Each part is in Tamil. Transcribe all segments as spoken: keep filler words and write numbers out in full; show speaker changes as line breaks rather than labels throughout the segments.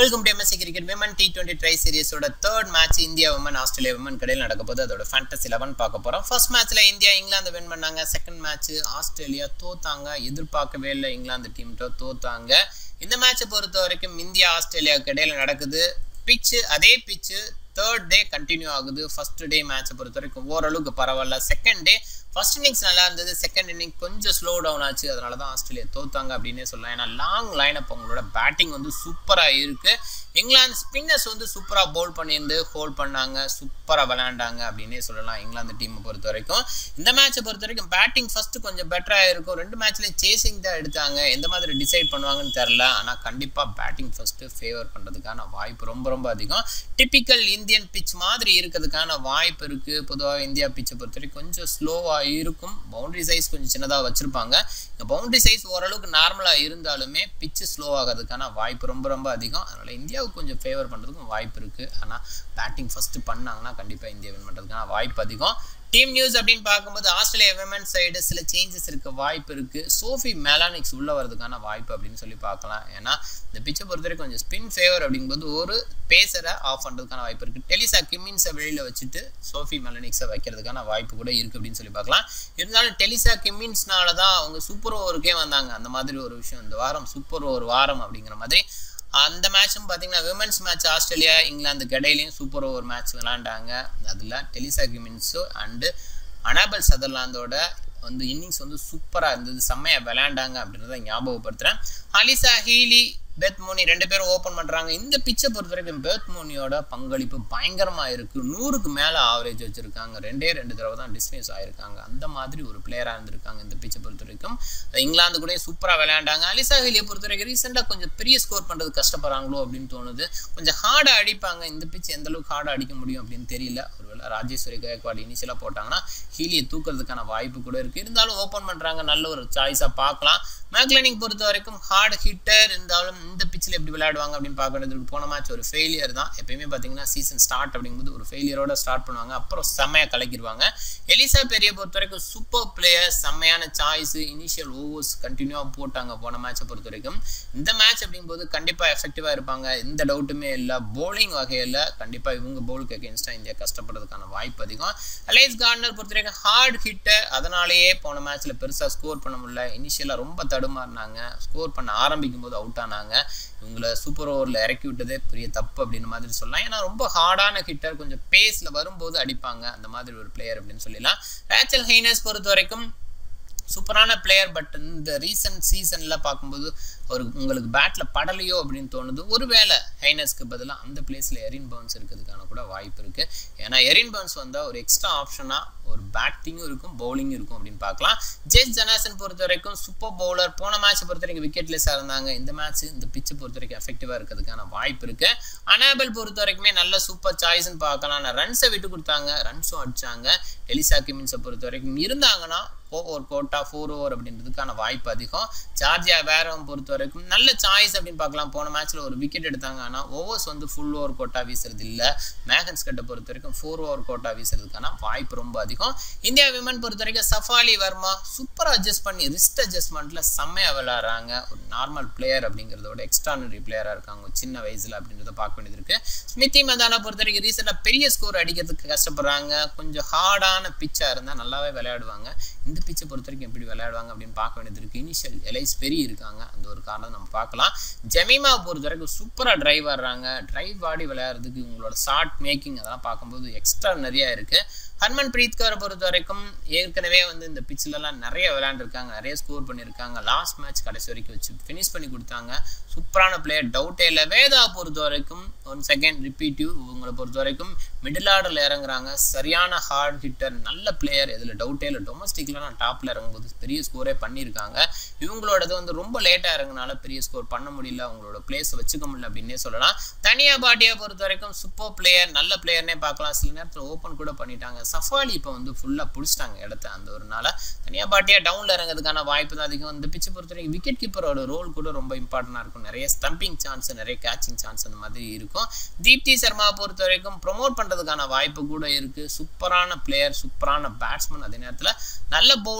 Welcome to MSC cricket women T twenty tri சீரிஸோட third match India women Australia women கடையில் நடக்க போது அதோட ஃபேண்டசி லெவன் பார்க்க போகிறோம். ஃபர்ஸ்ட் மேட்ச்ல இந்தியா இங்கிலாந்து வின் பண்ணாங்க. செகண்ட் மேட்ச் ஆஸ்திரேலியா தோத்தாங்க. எதிர்பார்க்கவே இல்லை இங்கிலாந்து டீம்கிட்ட தோத்தாங்க. இந்த மேட்சை பொறுத்த வரைக்கும் இந்தியா ஆஸ்திரேலியா கடையில் நடக்குது. பிச்சு அதே பிச்சு தேர்ட் டே கண்டினியூ ஆகுது. ஃபர்ஸ்ட் டே மேட்சை பொறுத்த வரைக்கும் ஓரளவுக்கு பரவாயில்ல. செகண்ட் டே ஃபர்ஸ்ட் இன்னிங்ஸ் நல்லா இருந்தது, செகண்ட் இன்னிங் கொஞ்சம் ஸ்லோ டவுன் ஆச்சு. அதனால தான் ஆஸ்திரேலியா தோத்தாங்க அப்படின்னே சொல்லலாம். ஏன்னா லாங் லைன் அப் அவங்களோட பேட்டிங் வந்து சூப்பராக இருக்கு. இங்கிலாந்து ஸ்பின்னர்ஸ் வந்து சூப்பராக பவுல் பண்ணியிருந்து ஹோல்ட் பண்ணாங்க, சூப்பராக விளையாண்டாங்க அப்படின்னே சொல்லலாம். இங்கிலாந்து டீமை பொறுத்த வரைக்கும் இந்த மேட்சை பொறுத்த வரைக்கும் பேட்டிங் ஃபர்ஸ்ட் கொஞ்சம் பெட்டராக இருக்கும். ரெண்டு மேட்ச்லையும் சேசிங் தான் எடுத்தாங்க. எந்த மாதிரி டிசைட் பண்ணுவாங்கன்னு தெரில. ஆனால் கண்டிப்பாக பேட்டிங் ஃபர்ஸ்ட் ஃபேவர் பண்ணுறதுக்கான வாய்ப்பு ரொம்ப ரொம்ப அதிகம். டிப்பிக்கல் இந்தியன் பிச் மாதிரி இருக்கிறதுக்கான வாய்ப்பு இருக்கு. பொதுவாக இந்தியா பிச்சை பொறுத்த வரைக்கும் கொஞ்சம் ஸ்லோவாக இருக்கும். பவுண்டரி சைஸ் கொஞ்சம் சின்னதாக வச்சிருப்பாங்க. இந்த பவுண்டரி சைஸ் ஓரளவுக்கு நார்மலாக இருந்தாலுமே பிச்சு ஸ்லோ ஆகிறதுக்கான வாய்ப்பு ரொம்ப ரொம்ப அதிகம். அதனால இந்தியாவுக்கு கொஞ்சம் ஃபேவர் பண்ணுறதுக்கும் வாய்ப்பு இருக்கு. ஆனால் பேட்டிங் ஃபர்ஸ்ட் பண்ணாங்கன்னா கண்டிப்பாக இந்தியா வின் பண்ணுறதுக்கான வாய்ப்பு அதிகம். டீம் நியூஸ் அப்படின்னு பார்க்கும்போது ஆஸ்திரேலியா விமன் சைடு சில சேஞ்சஸ் இருக்க வாய்ப்பு இருக்கு. சோஃபி மெலானிக்ஸ் உள்ள வரதுக்கான வாய்ப்பு அப்படின்னு சொல்லி பார்க்கலாம். ஏன்னா இந்த பிச்சை பொறுத்த வரைக்கும் கொஞ்சம் ஸ்பின் ஃபேவர் அப்படிங்கும்போது ஒரு பேசரை ஆஃப் பண்ணுறதுக்கான வாய்ப்பு இருக்கு. டெலிசா கிம்மின்ஸை வெளியில வச்சுட்டு சோஃபி மெலானிக்ஸை வைக்கிறதுக்கான வாய்ப்பு கூட இருக்கு அப்படின்னு சொல்லி பார்க்கலாம். இருந்தாலும் டெலிசா கிம்மின்ஸ்னால தான் அவங்க சூப்பர் ஓவருக்கே வந்தாங்க. அந்த மாதிரி ஒரு விஷயம் இந்த வாரம் சூப்பர் ஓவர் வாரம் அப்படிங்கிற மாதிரி அந்த மேட்சும் பார்த்தீங்கன்னா விமன்ஸ் மேட்ச் ஆஸ்திரேலியா இங்கிலாந்து கடையிலையும் சூப்பர் ஓவர் மேட்ச் விளையாண்டாங்க. அதில் டெலிசா கிம்மின்ஸோ அண்டு அனாபல் சதர்லாந்தோட வந்து இன்னிங்ஸ் வந்து சூப்பராக இருந்தது, செம்மையாக விளையாண்டாங்க அப்படின்றத ஞாபகப்படுத்துகிறேன். அலிசா ஹீலி பெத் மோனி ரெண்டு பேரும் ஓப்பன் பண்ணுறாங்க. இந்த பிச்சை பொறுத்த வரைக்கும் பெத் மோனியோட பங்களிப்பு பயங்கரமாக இருக்குது. நூறுக்கு மேலே ஆவரேஜ் வச்சுருக்காங்க. ரெண்டே ரெண்டு தடவை தான் டிஸ்மிஸ் ஆகிருக்காங்க. அந்த மாதிரி ஒரு பிளேயராக இருந்திருக்காங்க இந்த பிச்சை பொறுத்த வரைக்கும். இங்கிலாந்து கூட சூப்பராக விளையாண்டாங்க. அலிசா ஹீலியை பொறுத்த வரைக்கும் ரீசெண்டாக கொஞ்சம் பெரிய ஸ்கோர் பண்ணுறது கஷ்டப்படுறாங்களோ அப்படின்னு தோணுது. கொஞ்சம் ஹார்டாக அடிப்பாங்க. இந்த பிச்சு எந்த அளவுக்கு ஹார்டாக அடிக்க முடியும் அப்படின்னு தெரியல. ஒருவேளை ராஜேஸ்வரி கயக்வாட் இனிஷியலாக போட்டாங்கன்னா ஹீலியை தூக்கிறதுக்கான வாய்ப்பு கூட இருக்குது. இருந்தாலும் ஓப்பன் பண்ணுறாங்க, நல்ல ஒரு சாய்ஸாக பார்க்கலாம். மேக்லனிங் பொறுத்த வரைக்கும் ஹார்ட் ஹிட்டர் இருந்தாலும் இந்த பிச்சில் எப்படி விளையாடுவாங்க அப்படின்னு பார்க்க வேண்டியது. போன மேட்ச் ஒரு ஃபெயிலியர் தான். எப்பயுமே பார்த்தீங்கன்னா சீசன் ஸ்டார்ட் அப்படிங்கும்போது ஒரு ஃபெயிலியரோட ஸ்டார்ட் பண்ணுவாங்க, அப்புறம் செம்மையாக கலக்கிடுவாங்க. எலிசா பெரிய பொறுத்த வரைக்கும் சூப்பர் பிளேயர், செம்மையான சாய்ஸ், இனிஷியல் ஓவர்ஸ் கண்டினியூவாக போட்டாங்க போன மேட்சை பொறுத்த வரைக்கும். இந்த மேட்ச் அப்படிங்கும்போது கண்டிப்பாக எஃபெக்டிவாக இருப்பாங்க, எந்த டவுட்டுமே இல்லை. பவுலிங் வகையில் கண்டிப்பாக இவங்க பவுலுக்கு அகேன்ஸ்டாக இந்தியா கஷ்டப்படுறதுக்கான வாய்ப்பு அதிகம். அலைஸ் கார்னர் பொறுத்த வரைக்கும் ஹார்ட் ஹிட்டர், அதனாலேயே போன மேட்ச்சில் பெருசாக ஸ்கோர் பண்ண முடியல. இனிஷியலாக ரொம்ப தடுமாறினாங்க, ஸ்கோர் பண்ண ஆரம்பிக்கும் போது அவுட் ஆனாங்க. இவங்களை சூப்பர் ஓவரில் இறக்கி விட்டதே பெரிய தப்பு அப்படின்னு மாதிரி சொல்லலாம். ஏன்னா ரொம்ப ஹார்டான ஹிட்டர், கொஞ்சம் பேஸில் வரும்போது அடிப்பாங்க, அந்த மாதிரி ஒரு பிளேயர் அப்படின்னு சொல்லலாம். ரேச்சல் ஹெய்னஸ் பொறுத்த வரைக்கும் சூப்பரான பிளேயர். பட் இந்த ரீசன்ட் சீசனில் பார்க்கும்போது ஒரு உங்களுக்கு பேட்டில் படலையோ அப்படின்னு தோணுது. ஒருவேளை ஹைனஸ்க்கு பதிலாக அந்த பிளேஸில் எரின் பர்ன்ஸ் இருக்கிறதுக்கான கூட வாய்ப்பு இருக்குது. ஏன்னா எரின் பர்ன்ஸ் வந்தால் ஒரு எக்ஸ்ட்ரா ஆப்ஷனாக ஒரு பேட்டிங்கும் இருக்கும், பவுலிங்கும் இருக்கும் அப்படின்னு பார்க்கலாம். ஜேஸ் ஜனாசன் பொறுத்த வரைக்கும் சூப்பர் பவுலர். போன மேட்சை பொறுத்த வரைக்கும் விக்கெட்லெஸ்ஸாக இருந்தாங்க. இந்த மேட்ச் இந்த பிச்சை பொறுத்த வரைக்கும் எஃபெக்டிவாக இருக்கிறதுக்கான வாய்ப்பு இருக்குது. அனாபல் பொறுத்த வரைக்குமே நல்ல சூப்பர் சாய்ஸ்ன்னு பார்க்கலாம். ரன்ஸை விட்டு கொடுத்தாங்க, ரன்ஸும் அடிச்சாங்க. எலிசா கிம்மின்ஸை பொறுத்த வரைக்கும் இருந்தாங்கன்னா ஓவர் கோட்டா ஃபோர் ஓவர் அப்படின்றதுக்கான வாய்ப்பு அதிகம். ஜார்ஜியா வேரம் பொறுத்த வரைக்கும் நல்ல சாய்ஸ் அப்படின்னு பார்க்கலாம். போன மேட்ச்ல ஒரு விக்கெட் எடுத்தாங்க, ஆனால் ஓவர்ஸ் வந்து ஃபுல் ஓவர் கோட்டா வீசுறது இல்லை. மேகன்ஸ் கட்டை பொறுத்த வரைக்கும் ஃபோர் ஓவர் கோட்டா வீசுறதுக்கான வாய்ப்பு ரொம்ப அதிகம். இந்தியா விமன் பொறுத்த வரைக்கும் சஃபாலி வர்மா சூப்பராக அட்ஜஸ்ட் பண்ணி ரிஸ்ட் அட்ஜஸ்ட்மெண்ட்ல செம்மையாக விளையாடுறாங்க. ஒரு நார்மல் பிளேயர் அப்படிங்கிறதோட எக்ஸ்ட்ரானரி பிளேயராக இருக்காங்க சின்ன வயசுல அப்படின்றத பார்க்க வேண்டியது இருக்கு. ஸ்மிருதி மந்தானா பொறுத்த வரைக்கும் ரீசெண்டாக பெரிய ஸ்கோர் அடிக்கிறதுக்கு கஷ்டப்படுறாங்க. கொஞ்சம் ஹார்டான பிச்சா இருந்தால் நல்லாவே விளையாடுவாங்க. இந்த பிச்சை பொறுத்த வரைக்கும் எப்படி விளையாடுவாங்க அப்படின்னு பார்க்க வேண்டியது இருக்கு. இனிஷியல் எலைஸ் பெரிய இருக்காங்க, அந்த ஒரு காரணம் நம்ம பார்க்கலாம். ஜெமீமா பொறுத்த வரைக்கும் சூப்பராக டிரைவ் ஆடுறாங்க. டிரைவ் ஆடி விளையாடுறதுக்கு உங்களோட ஷார்ட் மேக்கிங் அதெல்லாம் பார்க்கும்போது எக்ஸ்ட்ரா நிறையா இருக்கு. ஹர்மன் பிரீத் கௌரை பொறுத்த வரைக்கும் ஏற்கனவே வந்து இந்த பிச்சிலலாம் நிறைய விளையாண்டுருக்காங்க, நிறைய ஸ்கோர் பண்ணியிருக்காங்க. லாஸ்ட் மேட்ச் கடைசி வரைக்கும் வச்சு ஃபினிஷ் பண்ணி கொடுத்தாங்க. சூப்பரான பிளேயர், டவுட்டே இல்லை. வேதா பொறுத்த வரைக்கும் ஒன் செகண்ட் ரிப்பீட்டிவ் இவங்களை பொறுத்த வரைக்கும் மிடில் ஆர்டரில் இறங்குறாங்க. சரியான ஹார்ட் ஹிட்டர், நல்ல பிளேயர், இதில் டவுட்டே இல்லை. டொமஸ்டிக்ல நான் டாப்பில் இறங்கும்போது பெரிய ஸ்கோரே பண்ணியிருக்காங்க. இவங்களோடது வந்து ரொம்ப லேட்டாக இறங்குனால பெரிய ஸ்கோர் பண்ண முடியல, அவங்களோட பிளேஸை வச்சுக்க முடியல அப்படின்னே சொல்லலாம். தனியா பாட்டியா பொறுத்த வரைக்கும் சூப்பர் பிளேயர், நல்ல பிளேயர்னே பார்க்கலாம். சில நேரத்தில் ஓப்பன் கூட பண்ணிட்டாங்க. சஃபாலி இப்போ வந்து ஃபுல்லாக பிடிச்சிட்டாங்க இடத்த. அந்த ஒரு நாள தனியாக பாட்டியா டவுனில் இறங்குறதுக்கான வாய்ப்பு தான் அதிகம். இந்த பிச்சை பொறுத்த வரைக்கும் விக்கெட் கீப்பரோட ரோல் கூட ரொம்ப இம்பார்ட்டண்டாக இருக்கும். நிறைய ஸ்டம்பிங் சான்ஸ், நிறைய கேட்சிங் சான்ஸ் அந்த மாதிரி இருக்கும். தீப்தி சர்மா பொறுத்த வரைக்கும் ப்ரொமோட் பண்ணுறதுக்கான வாய்ப்பு கூட இருக்குது. சூப்பரான பிளேயர், சூப்பரான பேட்ஸ்மேன், அதே நேரத்தில் நல்ல பவுலர்,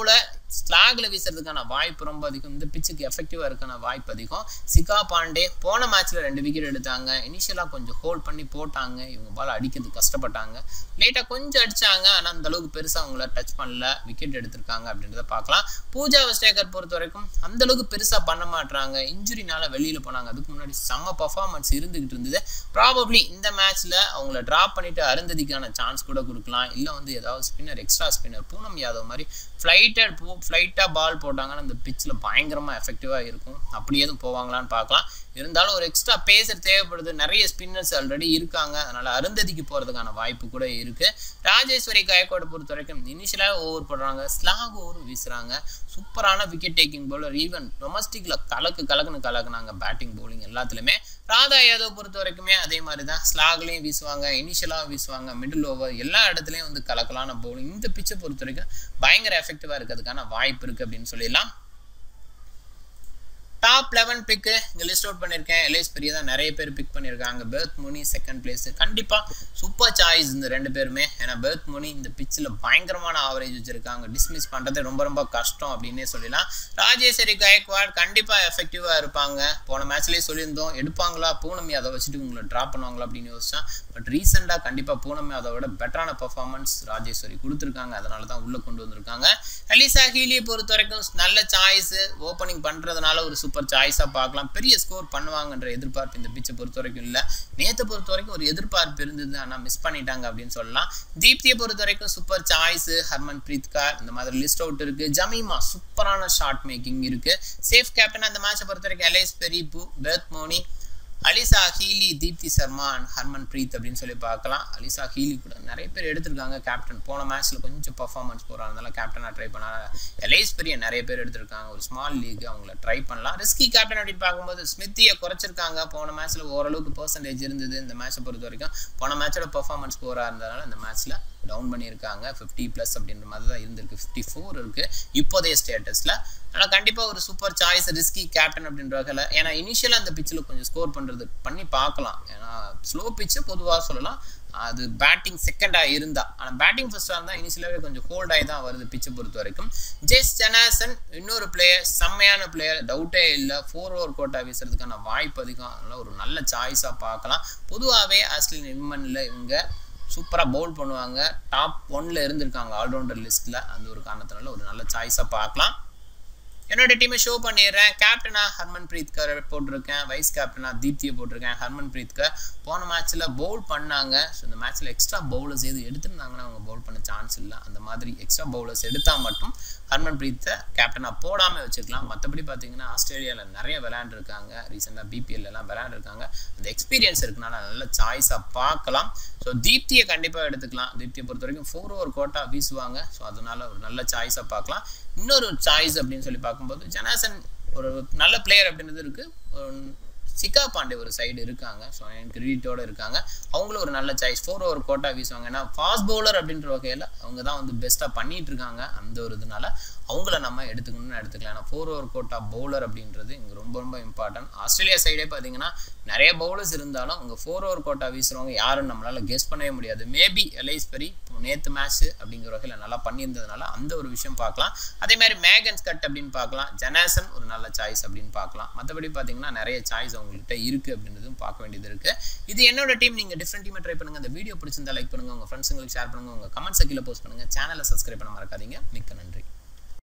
ஸ்லாக்ல வீசுறதுக்கான வாய்ப்பு ரொம்ப அதிகம். இந்த பிச்சுக்கு எஃபெக்டிவா இருக்கான வாய்ப்பு அதிகம். சிகா பாண்டே போன மேட்ச்ல ரெண்டு விக்கெட் எடுத்தாங்க. இனிஷியலா கொஞ்சம் ஹோல்ட் பண்ணி போட்டாங்க. இவங்க பால் அடிக்கிறது கஷ்டப்பட்டாங்க. லேட்டா கொஞ்சம் அடிச்சாங்க. ஆனா அந்த அளவுக்கு பெருசா அவங்கள டச் பண்ணல. விக்கெட் எடுத்திருக்காங்க அப்படின்றத பார்க்கலாம். பூஜா வெஸ்டேக்கர் பொறுத்த வரைக்கும் அந்த அளவுக்கு பெருசா பண்ண மாட்டாங்க. இன்ஜுரினால வெளியில போனாங்க. அதுக்கு முன்னாடி செம்ம பர்ஃபார்மன்ஸ் இருந்துகிட்டு இருந்தது. ப்ராபப்ளி இந்த மேட்ச்ல அவங்கள டிராப் பண்ணிட்டு அருந்ததிக்கான சான்ஸ் கூட கொடுக்கலாம். இல்ல வந்து ஏதாவது spinner extra spinner Poonam Yadav மாதிரி ஃபிளைட்டட் போ ஃபிளைட்டா பால் போட்டாங்கன்னா அந்த பிச்சில் பயங்கரமா எஃபெக்டிவா இருக்கும். அப்படி எதுவும் போவாங்களான்னு பார்க்கலாம். இருந்தாலும் ஒரு எக்ஸ்ட்ரா பேசர் தேவைப்படுது. நிறைய ஸ்பின்னர்ஸ் ஆல்ரெடி இருக்காங்க. அதனால அருந்ததிக்கு போறதுக்கான வாய்ப்பு கூட இருக்கு. ராஜேஸ்வரி காயக்கோட பொறுத்த வரைக்கும் இனிஷியலாக ஓவர் போடுறாங்க. ஸ்லாக் ஓவர் வீசுறாங்க. சூப்பரான விக்கெட் டேக்கிங் பவுலர். ஈவன் டொமஸ்டிக்ல கலக்கு கலக்குன்னு கலக்குனாங்க. பேட்டிங் பவுலிங் எல்லாத்துலயுமே. ராதா யாதவ் பொறுத்த வரைக்குமே அதே மாதிரி தான். ஸ்லாக்லையும் வீசுவாங்க, இனிஷியலாக வீசுவாங்க, மிடில் ஓவர் எல்லா இடத்துலையும் வந்து கலக்கலான பவுலிங். இந்த பிச்சை பொறுத்த வரைக்கும் பயங்கர எஃபெக்டிவா இருக்கிறதுக்கான வாய்ப்பு இருக்கு அப்படின்னு சொல்லிடலாம். டாப் லெவன் பிக்கு இங்கே லிஸ்ட் அவுட் பண்ணியிருக்கேன். எல்ஐஸ் பெரிய தான் நிறைய பேர் பிக் பண்ணியிருக்காங்க. Beth Mooney second place. கண்டிப்பாக சூப்பர் சாய்ஸ் இந்த ரெண்டு பேருமே. ஏன்னா பெர்த் முனி இந்த பிச்சில் பயங்கரமான ஆவரேஜ் வச்சிருக்காங்க. டிஸ்மிஸ் பண்ணுறது ரொம்ப ரொம்ப கஷ்டம் அப்படின்னே சொல்லலாம். ராஜேஸ்வரி காயக்வாட் கண்டிப்பாக எஃபெக்டிவாக இருப்பாங்க. போன மேட்ச்லேயே சொல்லியிருந்தோம் எடுப்பாங்களா பூனம் யாதவ் வச்சுட்டு உங்களை ட்ராப் பண்ணுவாங்களா அப்படின்னு யோசிச்சேன். பட் ரீசெண்டாக கண்டிப்பாக பூனம் யாதவோட பெட்டரான பர்ஃபார்மன்ஸ் ராஜேஸ்வரி கொடுத்துருக்காங்க. அதனால தான் உள்ளே கொண்டு வந்திருக்காங்க. அலிசா ஹீலியை பொறுத்த வரைக்கும் நல்ல சாய்ஸ். ஓப்பனிங் பண்ணுறதுனால ஒரு சூப்பர் சாய்ஸா பார்க்கலாம். பெரிய ஸ்கோர் பண்ணுவாங்கன்ற எதிர்பார்ப்பு இந்த பிச்சை பொறுத்த வரைக்கும் இல்ல. நேத்தை பொறுத்த வரைக்கும் ஒரு எதிர்பார்ப்பு இருந்தது. ஆனா மிஸ் பண்ணிட்டாங்க அப்படின்னு சொல்லலாம். தீப்தியை பொறுத்த வரைக்கும் super choice. Harmanpreet Kaur இந்த மாதிரி லிஸ்ட் அவுட் இருக்கு. ஜமீமா சூப்பரான ஷாட் மேக்கிங் இருக்கு. சேஃப் கேப்டன் அந்த மேட்சை பொறுத்த வரைக்கும் Ellyse Perry, Beth Mooney, Alyssa Healy, Deepti Sharma and Harmanpreet அப்படின்னு சொல்லி பார்க்கலாம். அலிசா ஹீலி கூட நிறைய பேர் எடுத்திருக்காங்க கேப்டன். போன மேட்ச்ல கொஞ்சம் பர்ஃபார்மன்ஸ் போறாங்க. கேப்டனாக ட்ரை பண்ணா. எல்ஐஸ் பெரிய நிறைய பேர் எடுத்திருக்காங்க. ஒரு ஸ்மால் லீக் அவங்கள ட்ரை பண்ணலாம். ரிஸ்கி கேப்டன் அப்படின்னு பார்க்கும்போது ஸ்மித்தியை குறைச்சிருக்காங்க. போன மேட்ச்ல ஓரளவுக்கு பெர்சன்டேஜ் இருந்தது. இந்த மேட்சை பொறுத்த வரைக்கும் போன மேட்சோட பர்ஃபார்மன்ஸ் போரா இருந்ததுனால இந்த மேட்ச்ல டவுன் பண்ணியிருக்காங்க. ஃபிஃப்டி ப்ளஸ் அப்படின்ற மாதிரி தான் இருந்திருக்கு. ஃபிஃப்டி ஃபோர் இருக்கு இப்போதைய ஸ்டேட்டஸில். ஆனால் கண்டிப்பாக ஒரு சூப்பர் சாய்ஸ் ரிஸ்கி கேப்டன் அப்படின்ற வகையில். ஏன்னா இனிஷியலாக அந்த பிச்சில் கொஞ்சம் ஸ்கோர் பண்ணுறது பண்ணி பார்க்கலாம். ஏன்னா ஸ்லோ பிச்சு பொதுவாக சொல்லலாம். அது பேட்டிங் செகண்டாக இருந்தா. ஆனால் பேட்டிங் ஃபர்ஸ்டாக இருந்தால் இனிஷியலாகவே கொஞ்சம் ஹோல்ட் ஆகி தான் வருது பிச்சை பொறுத்த வரைக்கும். ஜெஸ் ஜனாசன் இன்னொரு பிளேயர், செம்மையான பிளேயர், டவுட்டே இல்லை. ஃபோர் ஓவர் கோட்டா வீசுறதுக்கான வாய்ப்பு அதிகம். அதனால் ஒரு நல்ல சாய்ஸாக பார்க்கலாம். பொதுவாகவே ஆஸ்ட்ரேலியன் விமனில் இவங்க சூப்பராக பவுல் பண்ணுவாங்க. டாப் ஒன்ல இருந்திருக்காங்க ஆல்ரவுண்டர் லிஸ்ட்ல. அந்த ஒரு காரணத்தினால ஒரு நல்ல சாய்ஸாக பார்க்கலாம். என்னோட டீமை ஷோ பண்ணிடுறேன். கேப்டனா ஹர்மன் பிரீத் கர் போட்டிருக்கேன். வைஸ் கேப்டனா தீப்தியை போட்டிருக்கேன். ஹர்மன் பிரீத் கர் போன மேட்ச்ல பவுல் பண்ணாங்க. ஸோ இந்த மேட்ச்ல எக்ஸ்ட்ரா பவுலர்ஸ் எது எடுத்திருந்தாங்கன்னா அவங்க பவுல் பண்ண சான்ஸ் இல்லை. அந்த மாதிரி எக்ஸ்ட்ரா பவுலர்ஸ் எடுத்தா மட்டும் ஹர்மன் பிரீத்தை கேப்டனா போடாம வச்சுக்கலாம். மற்றபடி பார்த்தீங்கன்னா ஆஸ்திரேலியாவில் நிறைய விளையாண்டுருக்காங்க. ரீசெண்டாக பிபிஎல் எல்லாம் விளையாண்டுருக்காங்க. அந்த எக்ஸ்பீரியன்ஸ் இருக்குனால நல்ல சாய்ஸாக பார்க்கலாம். ஸோ தீப்தியை கண்டிப்பாக எடுத்துக்கலாம். தீப்தியை பொறுத்த வரைக்கும் ஃபோர் ஓவர் கோட்டா வீசுவாங்க. ஸோ அதனால ஒரு நல்ல சாய்ஸாக பார்க்கலாம். இன்னொரு சாய்ஸ் அப்படின்னு சொல்லி பார்க்கும்போது ஜனாசன் ஒரு நல்ல பிளேயர் அப்படின்றது இருக்கு. சிகா பாண்டே ஒரு சைடு இருக்காங்க. ஸோ எனக்கு ரீட்டோட இருக்காங்க. அவங்களும் ஒரு நல்ல சாய்ஸ். ஃபோர் ஓவர் கோட்டா வீசுவாங்க. ஏன்னா ஃபாஸ்ட் பவுலர் அப்படின்ற வகையில் அவங்க தான் வந்து பெஸ்ட்டாக பண்ணிட்டு இருக்காங்க. அந்த ஒரு இதனால அவங்கள நம்ம எடுத்துக்கணும்னு எடுத்துக்கலாம். ஏன்னா ஃபோர் ஓவர் கோட்டா பவுலர் அப்படின்றது இங்கே ரொம்ப ரொம்ப இம்பார்ட்டன்ட். ஆஸ்திரேலியா சைடே பார்த்தீங்கன்னா நிறைய பவுலர்ஸ் இருந்தாலும் அவங்க ஃபோர் ஓவர் கோட்டா வீசுறவங்க யாரும் நம்மளால கெஸ் பண்ணவே முடியாது. மேபி எல்ஐஸ் பெரி நேற்று மேட்ச் அப்படிங்கிற வகையில் நல்லா பண்ணியிருந்ததுனால அந்த ஒரு விஷயம் பார்க்கலாம். அதே மாதிரி மேகன்ஸ் கட் அப்படின்னு பார்க்கலாம். ஜனாசன் ஒரு நல்ல சாய்ஸ் அப்படின்னு பார்க்கலாம். மற்றபடி பார்த்தீங்கன்னா நிறைய சாய்ஸ் அவங்கள்ட்ட இருக்கு அப்படின்றதும் பார்க்க வேண்டியது இருக்கு. இது என்னோட டீம். நீங்க டிஃப்ரெண்ட் டீமை ட்ரை பண்ணுங்க. இந்த வீடியோ பிடிச்சிருந்தா லைக் பண்ணுங்க. உங்க ஃப்ரெண்ட்ஸுங்களுக்கு ஷேர் பண்ணுங்க. உங்க கமெண்ட்ஸ் கீழே போஸ்ட் பண்ணுங்க. சேனலை சப்ஸ்கிரைப் பண்ண மறக்காதீங்க. மிக்க நன்றி.